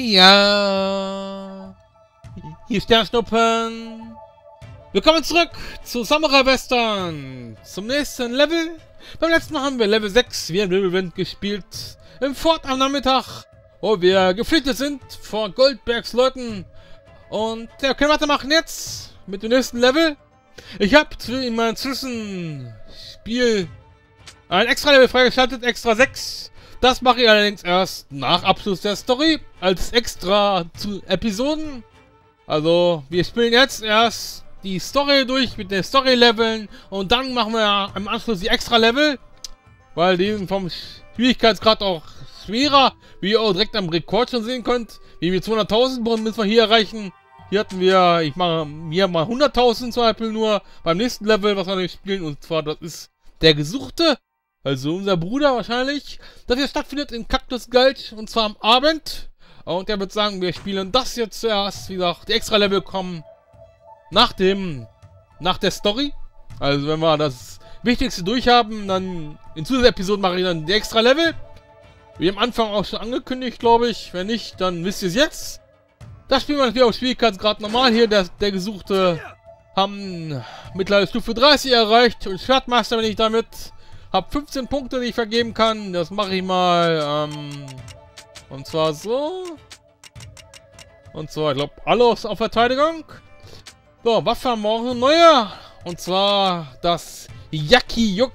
Ja. Hier Sternschnuppen. Willkommen zurück zu Samurai Western. Zum nächsten Level. Beim letzten Mal haben wir Level 6 wie ein Wirbelwind gespielt. Im Fort am Nachmittag, wo wir geflüchtet sind vor Goldbergs Leuten. Und ja, können wir weitermachen jetzt mit dem nächsten Level. Ich habe in meinem Zwischenspiel ein extra Level freigeschaltet, extra 6. Das mache ich allerdings erst nach Abschluss der Story, als extra zu Episoden. Also, wir spielen jetzt erst die Story durch mit den Story-Leveln und dann machen wir im Anschluss die Extra-Level, weil die sind vom Schwierigkeitsgrad auch schwerer, wie ihr auch direkt am Rekord schon sehen könnt. Wie wir 200.000 müssen wir hier erreichen. Hier hatten wir, ich mache hier mal 100.000 zum Beispiel nur beim nächsten Level, was wir nicht spielen, und zwar das ist der Gesuchte. Also unser Bruder wahrscheinlich, das hier stattfindet in Cactus Gulch und zwar am Abend. Und der wird sagen, wir spielen das jetzt zuerst. Wie gesagt, die Extra-Level kommen nach der Story. Also wenn wir das Wichtigste durchhaben, dann in zusätzlichen Episoden mache ich dann die Extra-Level. Wie am Anfang auch schon angekündigt, glaube ich. Wenn nicht, dann wisst ihr es jetzt. Das spielen wir natürlich auf Schwierigkeitsgrad normal hier. Der Gesuchte haben mittlerweile Stufe 30 erreicht und Schwertmeister bin ich damit. Hab 15 Punkte, die ich vergeben kann. Das mache ich mal, und zwar so. Und zwar, ich glaube, alles auf Verteidigung. So, Waffe haben wir auch eine neue. Und zwar das Yako.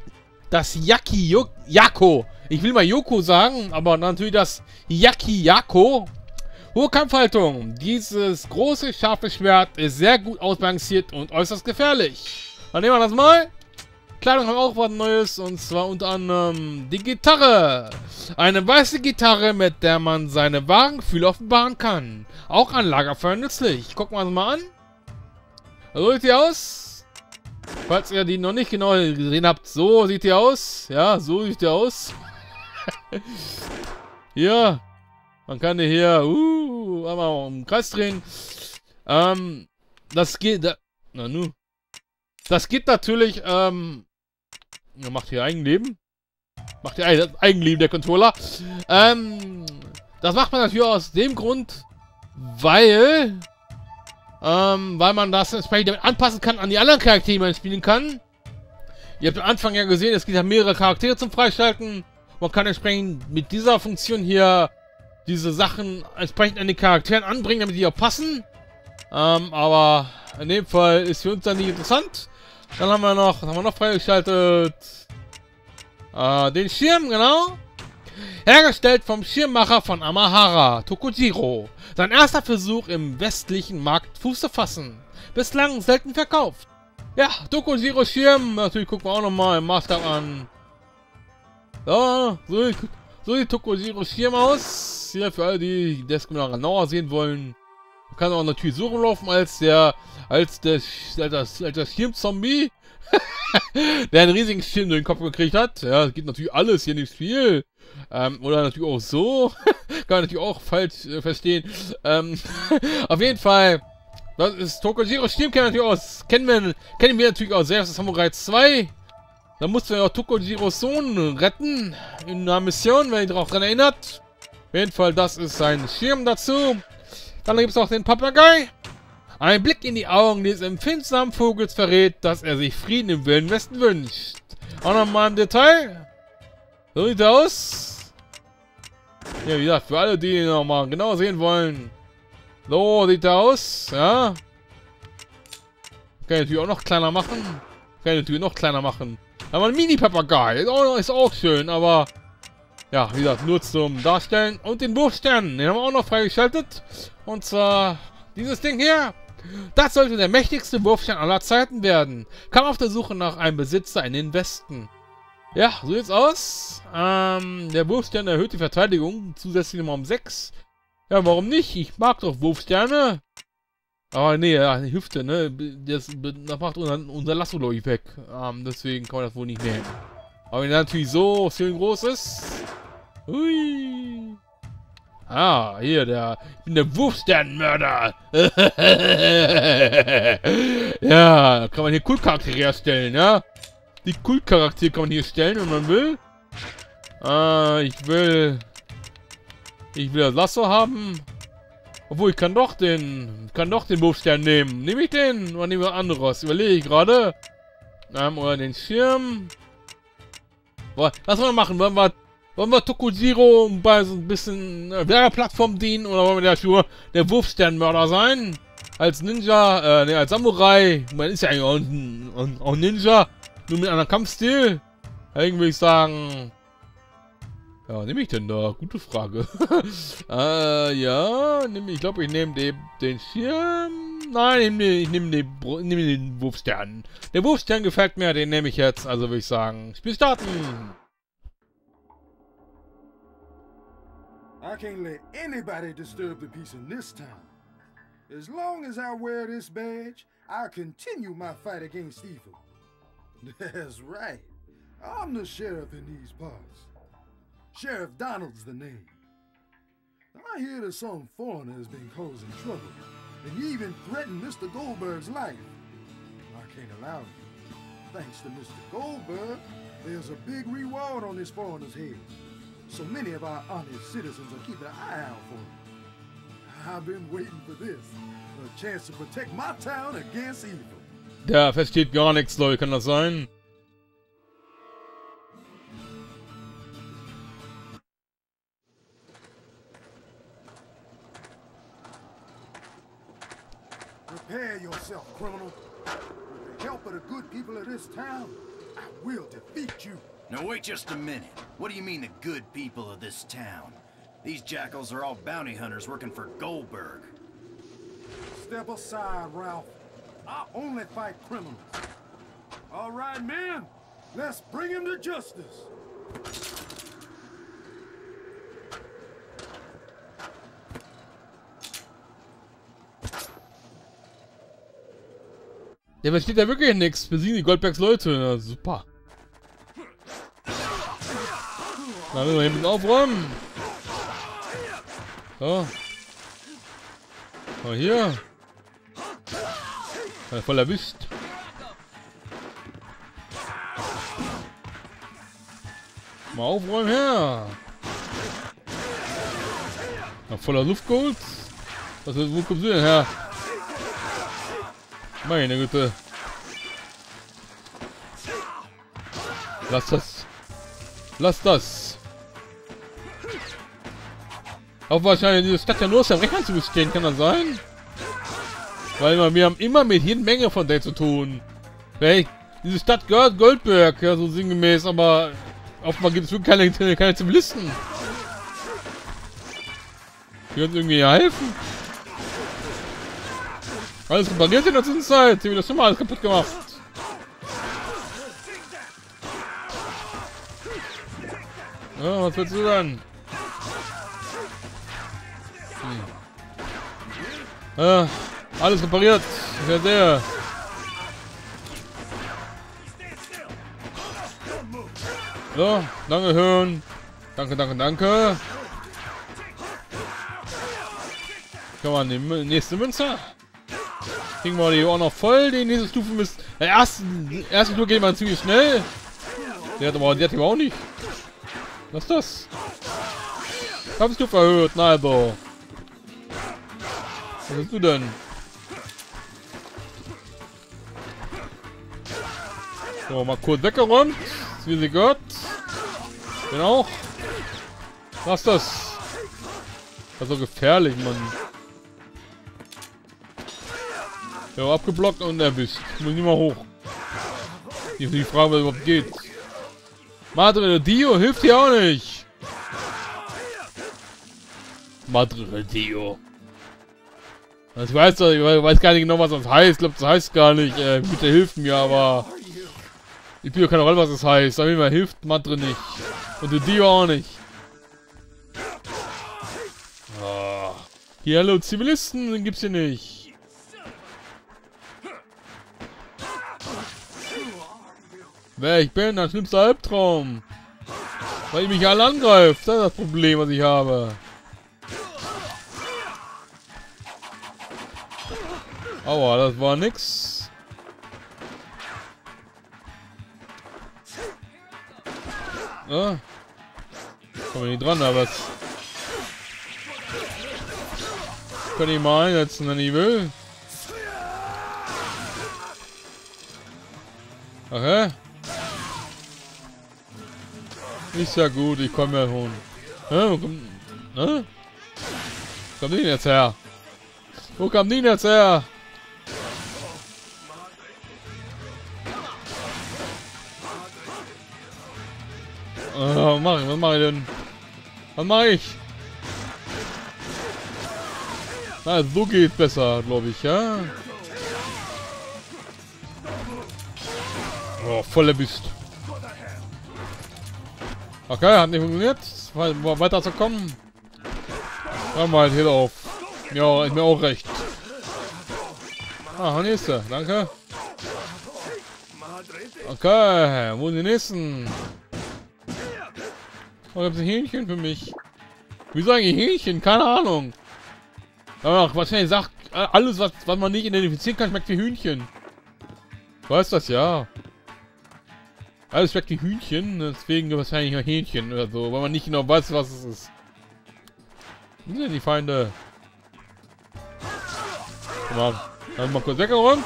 Ich will mal Yoko sagen, aber natürlich das Yako. Hohe Kampfhaltung. Dieses große, scharfe Schwert ist sehr gut ausbalanciert und äußerst gefährlich. Dann nehmen wir das mal. Kleidung haben auch was Neues, und zwar unter anderem die Gitarre. Eine weiße Gitarre, mit der man seine wahren Gefühle offenbaren kann. Auch an Lagerfeuer nützlich. Gucken wir uns mal an. So sieht die aus. Falls ihr die noch nicht genau gesehen habt, so sieht die aus. Ja, so sieht die aus. Hier. Man kann die hier einmal im Kreis drehen. Das geht. Das geht natürlich, macht hier Eigenleben. Macht hier Eigenleben, der Controller. Das macht man natürlich aus dem Grund, weil man das entsprechend damit anpassen kann an die anderen Charaktere, die man spielen kann. Ihr habt am Anfang ja gesehen, es gibt ja mehrere Charaktere zum Freischalten. Man kann entsprechend mit dieser Funktion hier diese Sachen entsprechend an die Charakteren anbringen, damit die auch passen. Aber in dem Fall ist für uns dann nicht interessant. Dann haben wir noch, freigeschaltet? Den Schirm, genau. Hergestellt vom Schirmmacher von Amahara, Tokujiro. Sein erster Versuch im westlichen Markt Fuß zu fassen. Bislang selten verkauft. Ja, Tokujiro Schirm. Natürlich gucken wir auch nochmal im Maßstab an. So sieht Tokujiro Schirm aus. Hier für alle, die das genauer sehen wollen. Man kann auch natürlich so rumlaufen als der Schirmzombie, der einen riesigen Schirm durch den Kopf gekriegt hat. Ja, das geht natürlich alles hier nicht viel. Oder natürlich auch so. Kann man natürlich auch falsch verstehen. Auf jeden Fall, das ist Tokujiro Schirm, kennen wir natürlich aus selbst Samurai 2. Da mussten wir auch Tokujiros Sohn retten in einer Mission, wenn ihr darauf erinnert. Auf jeden Fall, das ist sein Schirm dazu. Dann gibt es auch den Papagei. Ein Blick in die Augen des empfindsamen Vogels verrät, dass er sich Frieden im Wilden Westen wünscht. Auch nochmal im Detail. So sieht er aus. Ja, wie gesagt, für alle, die ihn nochmal genau sehen wollen. So sieht er aus, ja. Kann ich natürlich auch noch kleiner machen. Aber ein Mini-Papagei ist auch schön, aber ja, wie gesagt, nur zum Darstellen. Und den Wurfstern, den haben wir auch noch freigeschaltet. Und zwar dieses Ding hier. Das sollte der mächtigste Wurfstern aller Zeiten werden. Kam auf der Suche nach einem Besitzer in den Westen. Ja, so sieht's aus. Der Wurfstern erhöht die Verteidigung zusätzlich nochmal um 6. Ja, warum nicht? Ich mag doch Wurfsterne. Aber nee, ja, die Hüfte, ne? Das macht unser Lasso, glaube ich, weg. Deswegen kann man das wohl nicht nehmen. Aber wenn er natürlich so schön groß ist. Hui. Ah, hier, ich bin der Wurfsternmörder. Ja, da kann man hier Kultcharaktere herstellen, ja? Die Kultcharaktere kann man hier stellen, wenn man will. Ich will das Lasso haben. Obwohl, ich kann doch den Wurfstern nehmen. Nehme ich den? Oder nehme ich was anderes? Überlege ich gerade. Oder den Schirm. Was wollen wir machen? Wollen wir Tokujiro bei so ein bisschen Plattform dienen? Oder wollen wir der Wurfsternmörder sein? Als Ninja, als Samurai. Man ist ja eigentlich auch Ninja. Nur mit einem Kampfstil. Deswegen würde ich sagen... Ja, was nehme ich denn da? Gute Frage. Ja, ich glaube, ich nehme den Schirm. Nein, ich nehme den Wurfstern. Der Wurfstern gefällt mir, den nehme ich jetzt. Also würde ich sagen, Spiel starten. I can't let anybody disturb the peace in this town. As long as I wear this badge, I'll continue my fight against evil. That's right. I'm the sheriff in these parts. Sheriff Donald's the name. I hear that some foreigner has been causing trouble, and he even threatened Mr. Goldberg's life. I can't allow it. Thanks to Mr. Goldberg, there's a big reward on this foreigner's head. So many of our honest citizens are keeping an eye out for him. I've been waiting for this. A chance to protect my town against evil. Der versteht gar nichts, Leute. Kann das sein? Prepare yourself, criminal. With the help of the good people of this town, I will defeat you. Now wait just a minute. What do you mean the good people of this town? These jackals are all bounty hunters working for Goldberg. Step aside, Ralph. I only fight criminals. All right, men. Let's bring him to justice. Der versteht ja wirklich nichts. Besiegen die Goldbergs Leute. Ja, super. Na, müssen wir hinten aufräumen. So. Mal hier. Voll erwischt. Mal aufräumen her. Na, voller Luftgold. Wo kommst du denn her? Meine Güte. Lass das. Lass das. Auch wahrscheinlich diese Stadt ja nur aus der Rechner zu bestehen, kann das sein? Weil wir haben immer mit jeder Menge von der zu tun. Diese Stadt gehört Goldberg, ja, so sinngemäß, aber offenbar gibt es wirklich keine Zivilisten. Die uns irgendwie helfen. Alles repariert in der Zwischenzeit. Sie haben das schon mal alles kaputt gemacht. Ja, was willst du dann? Alles repariert. Ja, sehr. So, danke hören. Danke, danke, danke. Kann man die nächste Münze? Kriegen wir die auch noch voll, die nächste Stufe ist. Der erste Tour geht man ziemlich schnell. Der hat aber auch nicht. Was ist das? Kampfstufe erhöht, na also. Was bist du denn? So, mal kurz weggeräumt. Wie sie gehört. Genau. Was ist das? Das ist so gefährlich, Mann. Ja, abgeblockt und erwischt. Ich muss nicht mal hoch. Die Frage, was überhaupt geht. Madre Dio hilft hier auch nicht. Madre Dio. Ich weiß gar nicht genau, was das heißt. Ich glaube, das heißt gar nicht. Bitte hilft mir, aber... Ich bin ja keine Rolle, was das heißt. Aber mir hilft Madre nicht. Und der Dio auch nicht. Oh. Hier, hallo, Zivilisten, den gibt's hier nicht. Wer ich bin, ein schlimmster Albtraum. Weil ich mich alle angreift. Das ist das Problem, was ich habe. Aua, das war nix. Ah. Kommen wir nicht dran, aber was? Kann ich mal einsetzen, wenn ich will. Okay. Ist ja gut, ich komme ja schon. Wo kommt die denn jetzt her? Wo kommt die denn jetzt her? Was mach ich? Was mach ich denn? Was mach ich? Na, so geht besser, glaube ich, ja? Oh, voll erwischt. Okay, hat nicht funktioniert. War weiter zu kommen. Hör mal hier auf. Ja, ist mir auch recht. Ah, nächste, danke. Okay, wo sind die nächsten? Oh, da gibt es ein Hähnchen für mich. Wieso eigentlich Hähnchen? Keine Ahnung. Ach, wahrscheinlich sagt, alles, was man nicht identifizieren kann, schmeckt wie Hühnchen. Du weißt das ja. Alles schmeckt wie Hühnchen, deswegen wahrscheinlich ein Hähnchen oder so, weil man nicht genau weiß, was es ist. Wo sind denn die Feinde? Guck mal, dann mal kurz weggeräumt.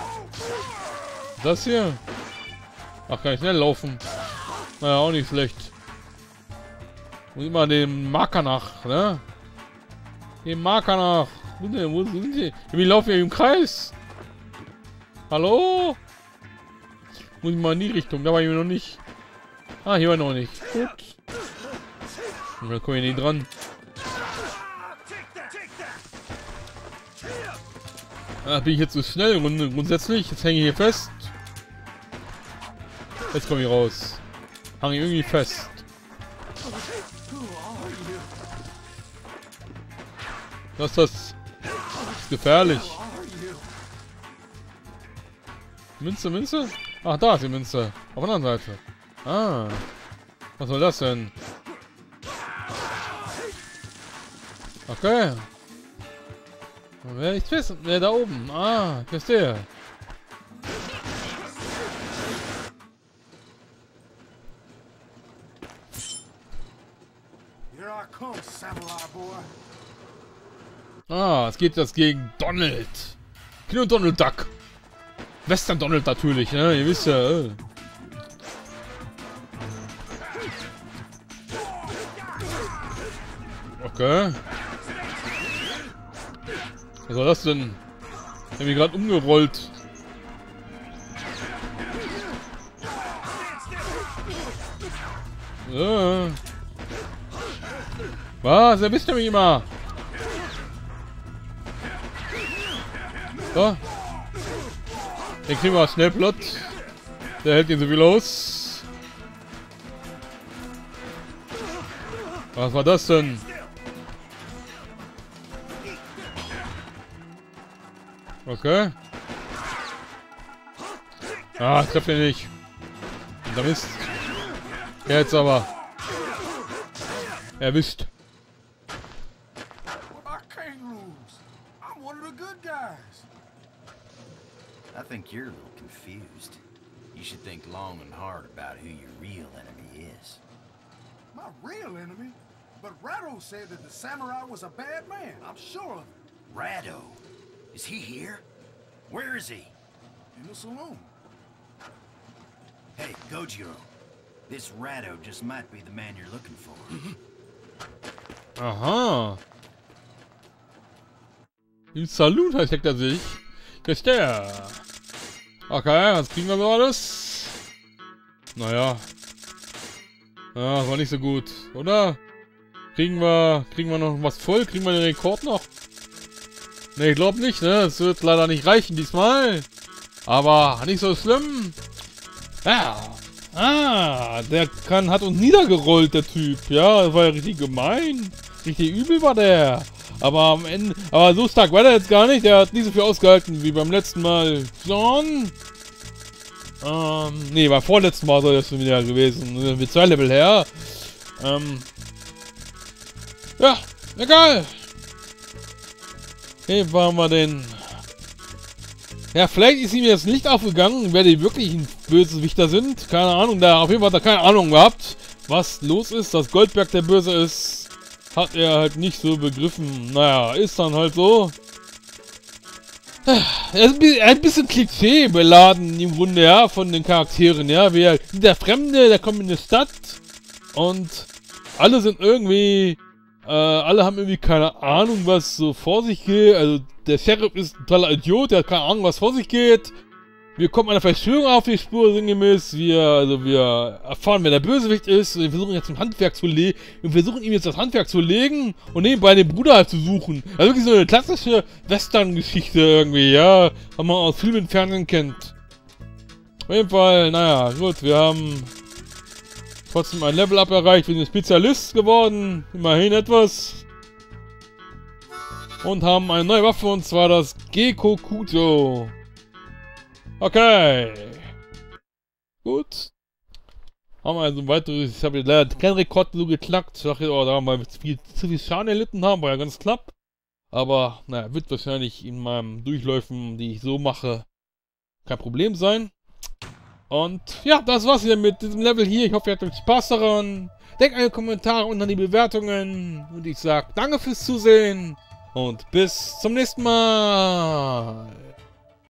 Das hier? Ach, kann ich schnell laufen. Naja, auch nicht schlecht. Muss immer dem Marker nach, ne? Dem Marker nach. Wo sind die? Wir laufen hier im Kreis. Hallo? Muss ich mal in die Richtung, da war ich noch nicht. Ah, hier war noch nicht. Gut. Und dann komme ich nicht dran. Ah, bin ich jetzt so schnell grundsätzlich? Jetzt hänge ich hier fest. Jetzt komme ich raus. Hang ich irgendwie fest. Das ist gefährlich. Münze, Münze? Ach, da ist die Münze. Auf der anderen Seite. Ah. Was soll das denn? Okay. Wer ist fest? Wer da oben? Ah, ich verstehe. Ah, es geht jetzt gegen Donald. Kino Donald Duck. Western Donald natürlich, ne? Ihr wisst ja. Okay. Was war das denn? Ich hab mich gerade umgerollt. Was? Wer bist du mich immer? So. Den kriegen wir schnell flott. Der hält ihn so viel aus. Was war das denn? Okay. Ah, ich treffe den nicht. Und da Mist. Jetzt aber. Erwischt. I think you're a little confused. You should think long and hard about who your real enemy is. My real enemy? But Rado said that the samurai was a bad man. I'm sure of it. Rado? Is he here? Where is he? In the saloon. Hey, Gojiro. This Rado just might be the man you're looking for. Aha. Im Saloon versteckt er sich. Verstehe. Okay, was kriegen wir so alles? Naja. Ja, war nicht so gut, oder? Kriegen wir noch was voll? Kriegen wir den Rekord noch? Ne, ich glaube nicht, ne? Es wird leider nicht reichen diesmal. Aber nicht so schlimm. Ja. Ah, der hat uns niedergerollt, der Typ. Ja, das war ja richtig gemein. Richtig übel war der. Aber am Ende... Aber so stark war der jetzt gar nicht. Der hat nie so viel ausgehalten wie beim letzten Mal. John? Nee, beim vorletzten Mal soll das schon wieder gewesen. Mit 2 Level her. Ja, egal. Hier waren wir den... Ja, vielleicht ist ihm jetzt nicht aufgegangen, wer die wirklichen Bösewichter sind. Keine Ahnung, auf jeden Fall hat er keine Ahnung gehabt, was los ist, dass Goldberg der Böse ist. hat er halt nicht so begriffen. Naja, ist dann halt so. Er ist ein bisschen Klischee beladen im Grunde, ja, von den Charakteren, ja. Der Fremde, der kommt in die Stadt und alle sind irgendwie, alle haben irgendwie keine Ahnung, was so vor sich geht. Also der Sheriff ist ein totaler Idiot, der hat keine Ahnung, was vor sich geht. Wir kommen einer Verschwörung auf die Spur, sinngemäß. Wir erfahren, wer der Bösewicht ist. Wir versuchen jetzt ihm jetzt das Handwerk zu legen und nebenbei den Bruder halt zu suchen. Also wirklich so eine klassische Western-Geschichte irgendwie, ja. Was man aus Filmen und Fernsehen kennt. Auf jeden Fall, naja, gut, wir haben trotzdem ein Level-Up erreicht. Wir sind Spezialist geworden. Immerhin etwas. Und haben eine neue Waffe, und zwar das Gekokuto. Okay. Gut. Haben wir also ein weiteres. Ich habe leider keinen Rekord so geknackt. Ich dachte, oh, da haben wir zu viel Schaden erlitten haben, war ja ganz knapp. Aber, naja, wird wahrscheinlich in meinen Durchläufen, die ich so mache, kein Problem sein. Und ja, das war's wieder mit diesem Level hier. Ich hoffe, ihr hattet Spaß daran. Denkt an die Kommentare und an die Bewertungen. Und ich sag danke fürs Zusehen. Und bis zum nächsten Mal.